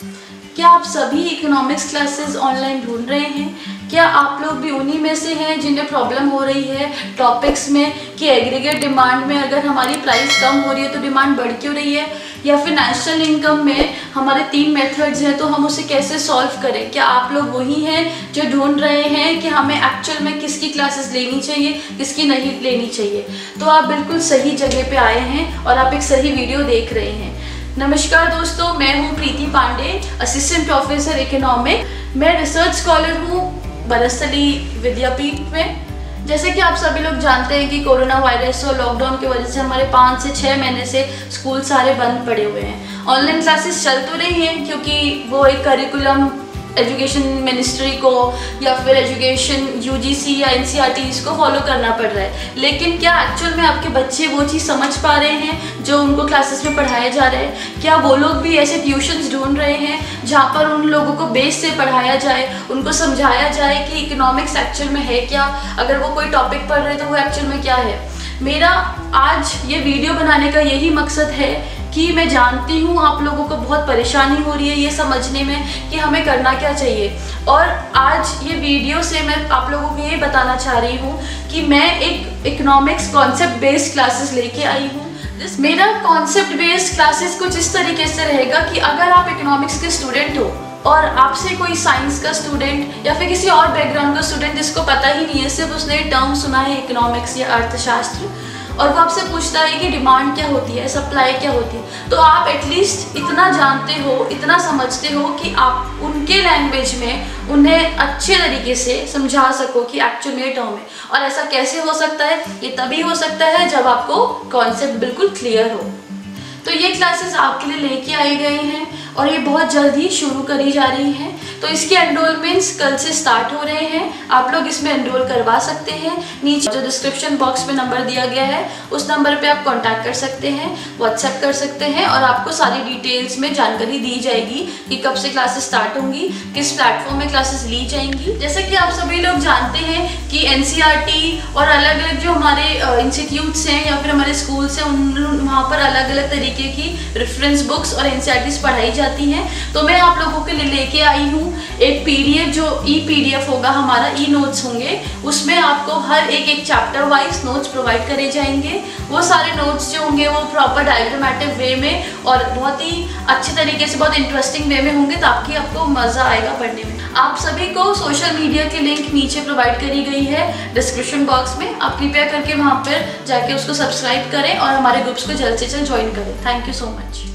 क्या आप सभी इकोनॉमिक्स क्लासेस ऑनलाइन ढूंढ रहे हैं? क्या आप लोग भी उन्हीं में से हैं जिन्हें प्रॉब्लम हो रही है टॉपिक्स में कि एग्रीगेट डिमांड में अगर हमारी प्राइस कम हो रही है तो डिमांड बढ़ क्यों रही है, या फिर नेशनल इनकम में हमारे 3 मेथड्स हैं तो हम उसे कैसे सॉल्व करें? क्या आप लोग वही हैं जो ढूंढ रहे हैं कि हमें एक्चुअल में किसकी क्लासेस लेनी चाहिए, किसकी नहीं लेनी चाहिए? तो आप बिल्कुल सही जगह पे आए हैं और आप एक सही वीडियो देख रहे हैं। नमस्कार दोस्तों, मैं हूं Preeti Pandey, assistant professor economic. मैं रिसर्च स्कॉलर हूं बनस्थली विद्यापीठ में। जैसे कि आप सभी लोग जानते हैं कि कोरोना वायरस और लॉकडाउन की वजह से हमारे 5 से 6 महीने से स्कूल सारे बंद पड़े हुए हैं। ऑनलाइन क्लासेस चल तो रही हैं क्योंकि वो एक करिकुलम एजुकेशन मिनिस्ट्री को या फिर एजुकेशन यूजीसी या एनसीईआरटी इसको फॉलो करना पड़ रहा है, लेकिन क्या एक्चुअल में आपके बच्चे वो चीज़ समझ पा रहे हैं जो उनको क्लासेस में पढ़ाया जा रहा है? क्या वो लोग भी ऐसे ट्यूशन्स ढूंढ रहे हैं जहाँ पर उन लोगों को बेस से पढ़ाया जाए, उनको समझाया जाए कि इकोनॉमिक्स एक्चुअल में है क्या, अगर वो कोई टॉपिक पढ़ रहे हैं तो वो एक्चुअल में क्या है? मेरा आज ये वीडियो बनाने का यही मकसद है कि मैं जानती हूँ आप लोगों को बहुत परेशानी हो रही है ये समझने में कि हमें करना क्या चाहिए, और आज ये वीडियो से मैं आप लोगों को ये बताना चाह रही हूँ कि मैं एक इकोनॉमिक्स कॉन्सेप्ट बेस्ड क्लासेस लेके आई हूँ। मेरा कॉन्सेप्ट बेस्ड क्लासेस कुछ इस तरीके से रहेगा कि अगर आप इकोनॉमिक्स के स्टूडेंट हो और आपसे कोई साइंस का स्टूडेंट या फिर किसी और बैकग्राउंड का स्टूडेंट जिसको पता ही नहीं है, सिर्फ उसने टर्म सुना है इकोनॉमिक्स या अर्थशास्त्र, और वो आपसे पूछता है कि डिमांड क्या होती है, सप्लाई क्या होती है, तो आप एटलीस्ट इतना जानते हो, इतना समझते हो कि आप उनके लैंग्वेज में उन्हें अच्छे तरीके से समझा सको कि एक्चुअल में टर्म है। और ऐसा कैसे हो सकता है? ये तभी हो सकता है जब आपको कॉन्सेप्ट बिल्कुल क्लियर हो। तो ये क्लासेस आपके लिए लेके आई गई हैं और ये बहुत जल्द ही शुरू करी जा रही हैं। तो इसके एनरोलमेंट्स कल से स्टार्ट हो रहे हैं, आप लोग इसमें एनरोल करवा सकते हैं। नीचे जो डिस्क्रिप्शन बॉक्स में नंबर दिया गया है उस नंबर पे आप कांटेक्ट कर सकते हैं, व्हाट्सएप कर सकते हैं, और आपको सारी डिटेल्स में जानकारी दी जाएगी कि कब से क्लासेस स्टार्ट होंगी, किस प्लेटफॉर्म में क्लासेस ली जाएंगी। जैसे कि आप सभी लोग जानते हैं कि एनसीईआरटी और अलग अलग जो हमारे इंस्टीट्यूट्स हैं या फिर हमारे स्कूल्स हैं वहाँ पर अलग अलग तरीके की रेफरेंस बुक्स और एनसीईआरटीज पढ़ाई जाती हैं। तो मैं आप लोगों के लिए लेके आई हूँ एक पीडीएफ, जो पीडीएफ होगा हमारा, नोट्स होंगे, उसमें आपको हर एक चैप्टर वाइज नोट्स प्रोवाइड करे जाएंगे। वो सारे नोट्स जो होंगे वो प्रॉपर डायग्रामेटिक वे में और बहुत ही अच्छे तरीके से, बहुत इंटरेस्टिंग वे में होंगे, ताकि आपको मज़ा आएगा पढ़ने में। आप सभी को सोशल मीडिया की लिंक नीचे प्रोवाइड करी गई है डिस्क्रिप्शन बॉक्स में, आप कृपया करके वहाँ पर जाके उसको सब्सक्राइब करें और हमारे ग्रुप्स को जल्द से जल्द ज्वाइन करें। Thank you so much.